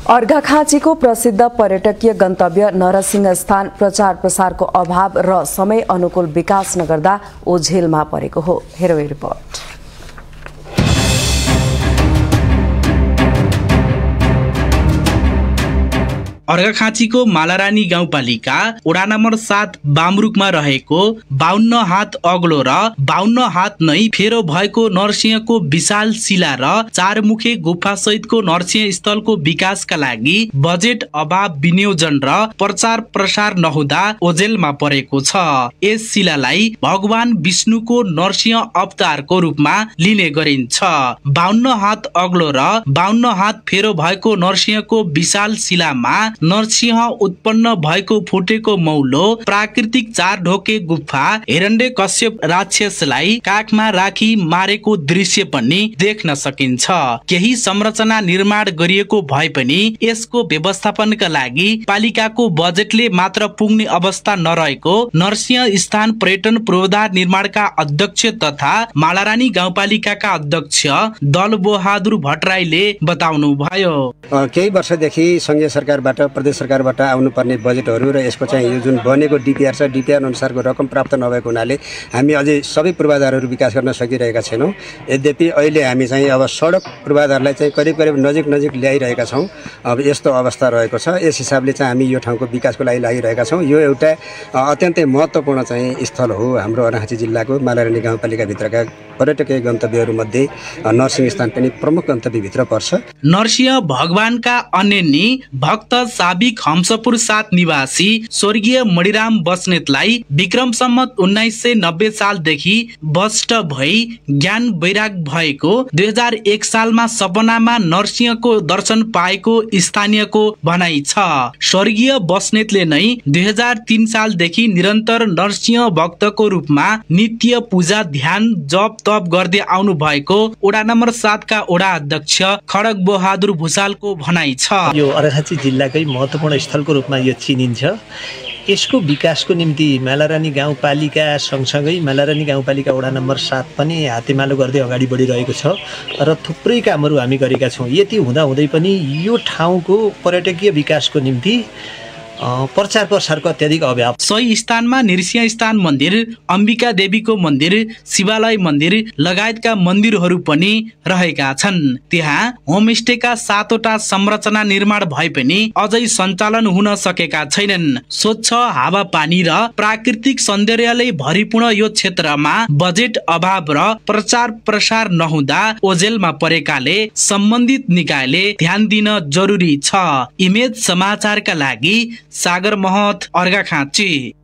अर्घाखाँचीको प्रसिद्ध पर्यटकीय गन्तव्य नरसिंह स्थान प्रचार प्रसारको अभाव र समय अनुकूल विकास नगर्दा ओझेलमा परेको हो। हेरौँ यो रिपोर्ट। अर्घाखाँचीको मालारानी गाउँपालिका वडा नम्बर 7 बामरुकमा रहेको 52 हात अग्लो र 52 हात नै फेरो भएको नरसिंहको विशाल शिला र चारमुखे गुफा सहितको नरसिंह स्थलको विकासका लागि बजेट अभाव, विनियोजन र प्रचार प्रसार नहुँदा ओझेलमा परेको छ। यस शिलालाई भगवान विष्णुको नरसिंह अवतारको रूपमा लिने गरिन्छ। 52 हात अग्लो र 52 हात फेरो भएको नरसिंहको विशाल शिलामा नरसिंह उत्पन्न भएको फुटेको मौलो, प्राकृतिक 4 ढोके गुफा, हिरण्यकश्यप राक्षसलाई काखमा राखी मारेको दृश्य पनि देख्न सकिन्छ। केही संरचना निर्माण गरिएको भए पनि यसको व्यवस्थापनका लागि पालिकाको बजेटले मात्र पुग्ने अवस्था नरहेको नरसिंह स्थान पर्यटन पूर्वाधार निर्माणका अध्यक्ष तथा मालारानी गाउँपालिकाका अध्यक्ष दलबहादुर भट्टराईले बताउनु भयो। केही वर्षदेखि संघीय सरकारबाट, प्रदेश सरकारबाट आउनुपर्ने बजेटहरू र यसको चाहिँ यो जुन बनेको डिपिआर छ, डिपिआर अनुसारको रकम प्राप्त नभएको हुनाले हामी अझै सबै पूर्वाधारहरू विकास गर्न सकिरहेका छैनौँ। यद्यपि अहिले हामी चाहिँ अब सडक पूर्वाधारलाई चाहिँ करिब करिब नजिक ल्याइरहेका छौँ। अब यस्तो अवस्था रहेको छ। यस हिसाबले चाहिँ हामी यो ठाउँको विकासको लागि लागिरहेका छौँ। यो एउटा अत्यन्तै महत्त्वपूर्ण चाहिँ स्थल हो। हाम्रो अर्घाखाँची जिल्लाको मालारानी गाउँपालिकाभित्रका पर्यटकीय गन्तव्यहरूमध्ये नरसिंह स्थान पनि प्रमुख गन्तव्यभित्र पर्छ। नरसिंह भगवानका अन्य भक्त साबिक हंसपुर 7 निवासी स्वर्गीय मणिराम बस्नेतलाई विक्रम सम्मत 1990 सालदेखि बस्ट भई ज्ञान वैराग भएको 2001 सालमा सपनामा नरसिंहको दर्शन पाएको स्थानीयको भनाइ छ। स्वर्गीय बस्नेतले नै 2003 सालदेखि निरन्तर नरसिंह भक्तको रूपमा नित्य पूजा, ध्यान, जप तप गर्दै आउनु भएको वडा नम्बर 7 का वडा अध्यक्ष खड्ग बहादुर भुसालको भनाइ छ। यो अर्घाखाँची जिल्लाकै महत्त्वपूर्ण स्थलको रूपमा यो चिनिन्छ। यसको विकासको निम्ति मालारानी गाउँपालिका सँगसँगै मालारानी गाउँपालिका वडा नम्बर 7 पनि हातेमालो गर्दै अगाडि बढिरहेको छ र थुप्रै कामहरू हामी गरेका छौँ। यति हुँदाहुँदै पनि यो ठाउँको पर्यटकीय विकासको निम्ति प्रचार प्रसारको अत्याधिक अभाव। सही स्थानमा नृसिंह स्थान मन्दिर, अम्बिका देवीको मन्दिर, शिवालय मन्दिर लगायतका मन्दिरहरू पनि रहेका छन्। त्यहाँ होमस्टेका 7 वटा संरचना निर्माण भए पनि अझै सञ्चालन हुन सकेका छैनन्। स्वच्छ हावापानी र प्राकृतिक सौन्दर्यले भरिपूर्ण यो क्षेत्रमा बजेट अभाव र प्रचार प्रसार नहुँदा ओझेलमा परेकाले सम्बन्धित निकायले ध्यान दिन जरुरी छ। इमेज समाचारका लागि सागर महत, अर्घाखाँची।